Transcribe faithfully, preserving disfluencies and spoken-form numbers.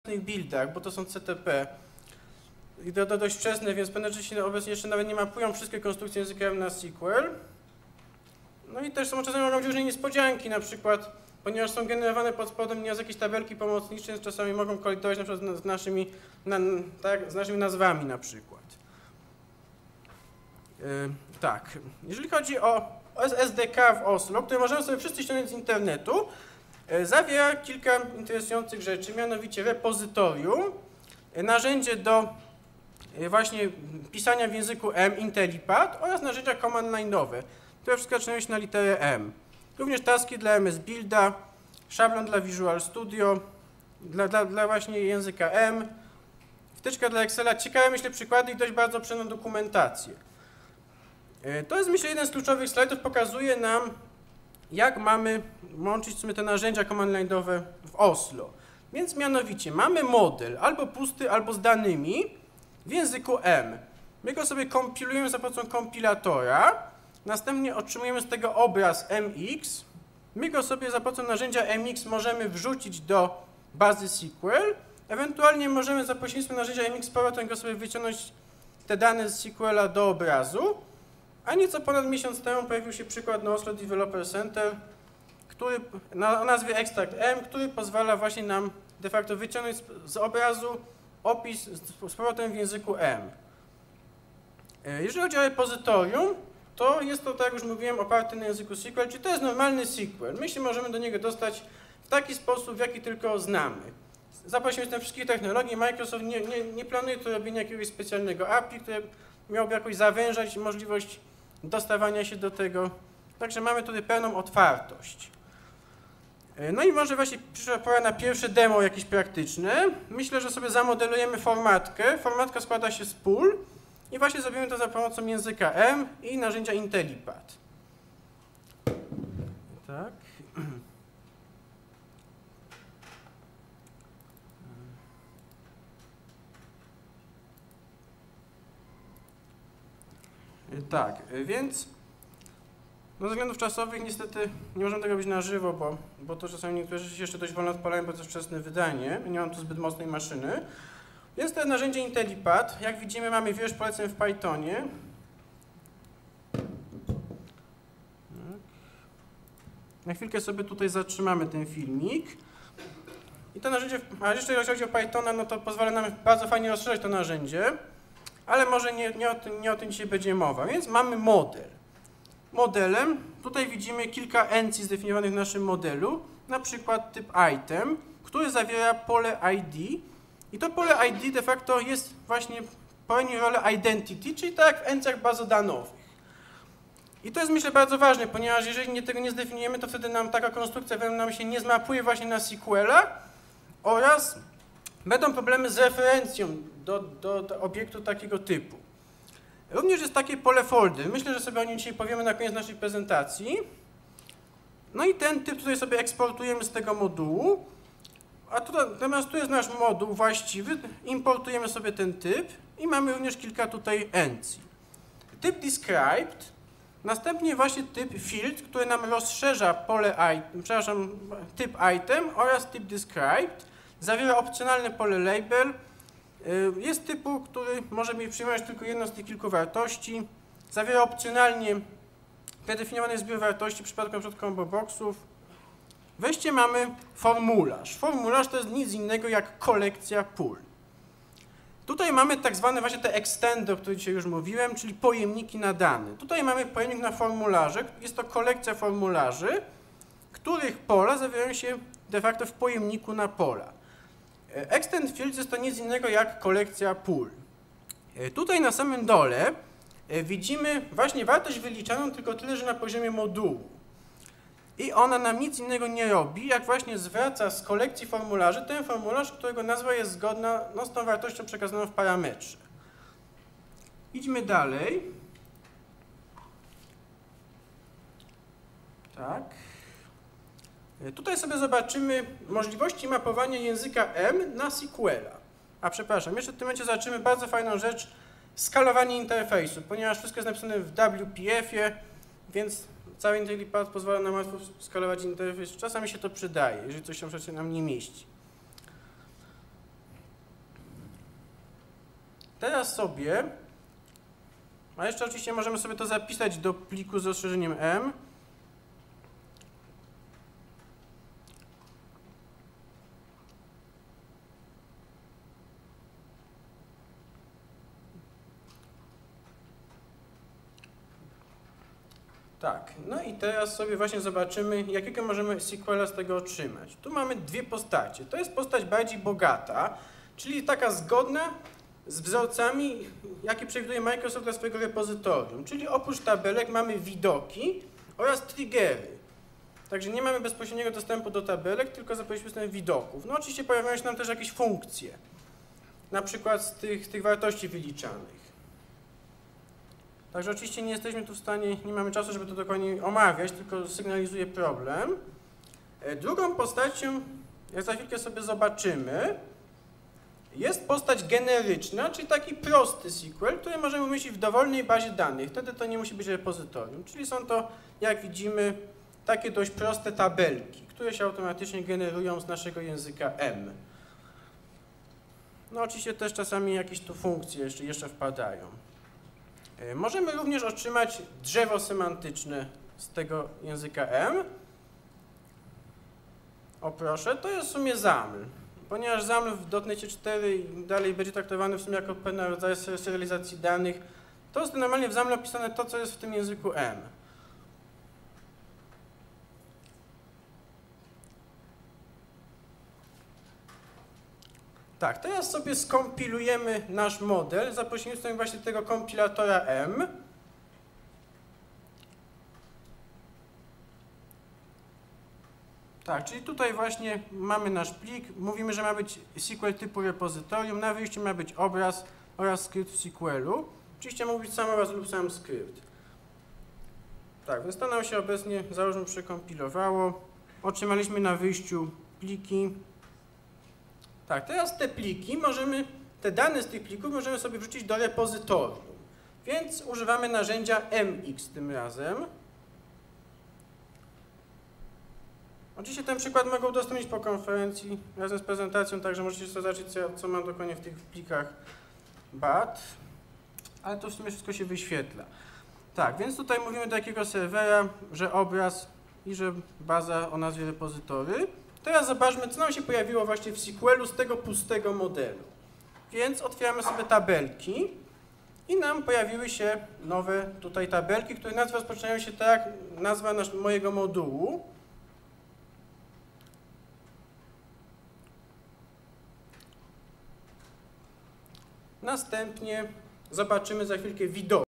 buildach, bo to są C T P i to, to dość wczesne, więc pewne rzeczy się obecnie jeszcze nawet nie mapują wszystkie konstrukcje języka M na S Q L. No i też są czasami mogą być różne niespodzianki, na przykład, ponieważ są generowane pod spodem nie z jakieś tabelki pomocnicze, więc czasami mogą kolidować na przykład z naszymi, na, tak, z naszymi nazwami na przykład. Yy, tak, jeżeli chodzi o S D K w Oslo, które możemy sobie wszyscy ściągnąć z internetu, yy, zawiera kilka interesujących rzeczy, mianowicie repozytorium, yy, narzędzie do yy, właśnie pisania w języku M, IntelliPad oraz narzędzia command line'owe, które wszystko zaczynają się na literę M. Również taski dla M S Builda, szablon dla Visual Studio, dla, dla, dla właśnie języka M, wtyczka dla Excela, ciekawe myślę przykłady i dość bardzo obszerną dokumentację. To jest myślę jeden z kluczowych slajdów, pokazuje nam jak mamy łączyć w sumie te narzędzia command line'owe w Oslo. Więc mianowicie mamy model albo pusty, albo z danymi w języku M. My go sobie kompilujemy za pomocą kompilatora, następnie otrzymujemy z tego obraz M X. My go sobie za pomocą narzędzia M X możemy wrzucić do bazy S Q L. Ewentualnie możemy za pośrednictwem narzędzia M X z powrotem go sobie wyciągnąć te dane z S Q L a do obrazu. A nieco ponad miesiąc temu pojawił się przykład na Oslo Developer Center, który na, o nazwie Extract M, który pozwala właśnie nam de facto wyciągnąć z, z obrazu opis z, z powrotem w języku M. Jeżeli chodzi o repozytorium, to jest to, tak jak już mówiłem, oparte na języku S Q L, czyli to jest normalny S Q L. My się możemy do niego dostać w taki sposób, w jaki tylko znamy. Za pośrednictwem wszystkich technologii Microsoft nie, nie, nie planuje tu robienia jakiegoś specjalnego A P I, które miałoby jakoś zawężać możliwość dostawania się do tego. Także mamy tutaj pełną otwartość. No i może właśnie przyszła pora na pierwsze demo jakieś praktyczne. Myślę, że sobie zamodelujemy formatkę. Formatka składa się z pól i właśnie zrobimy to za pomocą języka M i narzędzia IntelliPad. Tak. Tak, więc no ze względów czasowych niestety nie możemy tego robić na żywo, bo, bo to czasami niektóre rzeczy się jeszcze dość wolno odpalają, bo to jest wczesne wydanie. Nie mam tu zbyt mocnej maszyny. Więc to jest narzędzie IntelliPad. Jak widzimy, mamy wież poleceń w Pythonie. Na chwilkę sobie tutaj zatrzymamy ten filmik. I to narzędzie, a jeszcze jeżeli chodzi o Pythona, no to pozwala nam bardzo fajnie rozszerzyć to narzędzie. Ale może nie, nie, o tym, nie o tym dzisiaj będzie mowa, więc mamy model. Modelem, tutaj widzimy kilka encji zdefiniowanych w naszym modelu, na przykład typ item, który zawiera pole I D i to pole I D de facto jest właśnie, pełni rolę identity, czyli tak jak w encjach bazodanowych. I to jest myślę bardzo ważne, ponieważ jeżeli nie, tego nie zdefiniujemy, to wtedy nam taka konstrukcja nam się nie zmapuje właśnie na S Q L a oraz będą problemy z referencją do, do, do obiektu takiego typu. Również jest takie pole folder. Myślę, że sobie o nim dzisiaj powiemy na koniec naszej prezentacji. No i ten typ tutaj sobie eksportujemy z tego modułu. A tutaj, natomiast tu jest nasz moduł właściwy. Importujemy sobie ten typ i mamy również kilka tutaj encji. Typ described, następnie właśnie typ field, który nam rozszerza pole item, przepraszam, typ item oraz typ described. Zawiera opcjonalne pole label. Jest typu, który może mieć przyjmować tylko jedną z tych kilku wartości. Zawiera opcjonalnie predefiniowany zbiór wartości w przypadku np. combo boxów. Wreszcie mamy formularz. Formularz to jest nic innego jak kolekcja pól. Tutaj mamy tak zwane właśnie te extender, o których dzisiaj już mówiłem, czyli pojemniki na dane. Tutaj mamy pojemnik na formularze. Jest to kolekcja formularzy, których pola zawierają się de facto w pojemniku na pola. Extend fields jest to nic innego jak kolekcja pól. Tutaj na samym dole widzimy właśnie wartość wyliczaną tylko tyle, że na poziomie modułu. I ona nam nic innego nie robi, jak właśnie zwraca z kolekcji formularzy ten formularz, którego nazwa jest zgodna no, z tą wartością przekazaną w parametrze. Idźmy dalej. Tak. Tutaj sobie zobaczymy możliwości mapowania języka M na S Q L a. A przepraszam, jeszcze w tym momencie zobaczymy bardzo fajną rzecz, skalowanie interfejsu, ponieważ wszystko jest napisane w W P F-ie, więc cały IntelliPad pozwala nam łatwo skalować interfejs. Czasami się to przydaje, jeżeli coś się nam nie mieści. Teraz sobie, a jeszcze oczywiście możemy sobie to zapisać do pliku z rozszerzeniem M. Tak, no i teraz sobie właśnie zobaczymy, jakiego możemy sequela z tego otrzymać. Tu mamy dwie postacie. To jest postać bardziej bogata, czyli taka zgodna z wzorcami, jakie przewiduje Microsoft dla swojego repozytorium. Czyli oprócz tabelek mamy widoki oraz triggery. Także nie mamy bezpośredniego dostępu do tabelek, tylko za pośrednictwem widoków. No oczywiście pojawiają się nam też jakieś funkcje, na przykład z tych, tych wartości wyliczanych. Także oczywiście nie jesteśmy tu w stanie, nie mamy czasu, żeby to dokładnie omawiać, tylko sygnalizuje problem. Drugą postacią, jak za chwilkę sobie zobaczymy, jest postać generyczna, czyli taki prosty S Q L, który możemy umieścić w dowolnej bazie danych. Wtedy to nie musi być repozytorium. Czyli są to, jak widzimy, takie dość proste tabelki, które się automatycznie generują z naszego języka M. No oczywiście też czasami jakieś tu funkcje jeszcze, jeszcze wpadają. Możemy również otrzymać drzewo semantyczne z tego języka M. O proszę, to jest w sumie zaml. Ponieważ zaml w dotnecie cztery i dalej będzie traktowany w sumie jako pewien rodzaj serializacji danych, to jest normalnie w zamlu opisane to, co jest w tym języku M. Tak, teraz sobie skompilujemy nasz model za pośrednictwem właśnie tego kompilatora M. Tak, czyli tutaj właśnie mamy nasz plik, mówimy, że ma być S Q L typu repozytorium, na wyjściu ma być obraz oraz skrypt w S Q L-u. Oczywiście mógł być sam obraz lub sam skrypt. Tak, więc to nam się obecnie, załóżmy, przekompilowało. Otrzymaliśmy na wyjściu pliki. Tak, teraz te pliki możemy, te dane z tych plików możemy sobie wrzucić do repozytorium. Więc używamy narzędzia M X tym razem. Oczywiście ten przykład mogę udostępnić po konferencji razem z prezentacją, także możecie sobie zobaczyć, co, co mam dokładnie w tych plikach B A T. Ale to w sumie wszystko się wyświetla. Tak, więc tutaj mówimy do jakiego serwera, że obraz i że baza o nazwie repozytory. Teraz zobaczmy, co nam się pojawiło właśnie w S Q L-u z tego pustego modelu. Więc otwieramy sobie tabelki i nam pojawiły się nowe tutaj tabelki, które nazwy rozpoczynają się tak, nazwa nasz, mojego modułu. Następnie zobaczymy za chwilkę widoki.